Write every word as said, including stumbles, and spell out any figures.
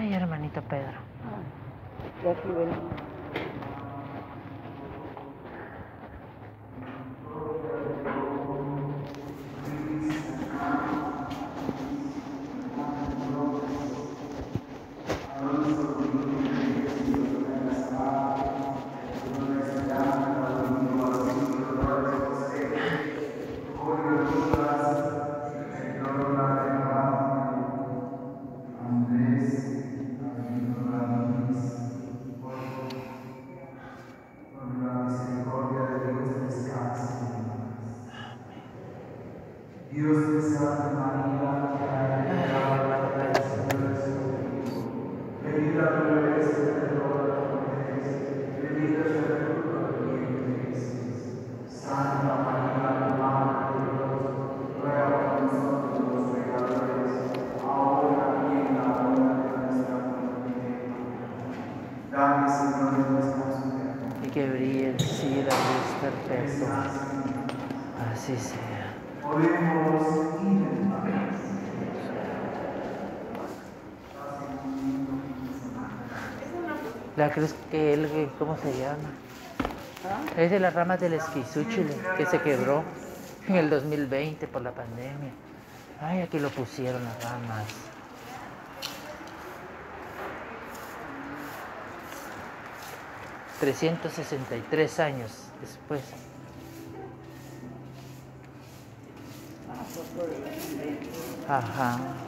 Ay, hermanito Pedro. Ah, y aquí venimos. Dios te salve María, Ay, hermano Pedro. bendita tú eres entre todas las mujeres, bendito es el fruto de tu vientre Jesús. Santa María, Madre de Dios, ruega por nosotros los pecadores, ahora y en la hora de nuestra muerte. Dame, Señor, el descanso eterno. Y que brille el sí la luz perpetua. Así sea. Oremos y meditemos. La cruz que él, ¿cómo se llama? ¿Ah? Es de las ramas del esquizúchil que se quebró en el dos mil veinte por la pandemia. Ay, aquí lo pusieron las ramas. trescientos sesenta y tres años después. Ah, por todo el ambiente. Ajá.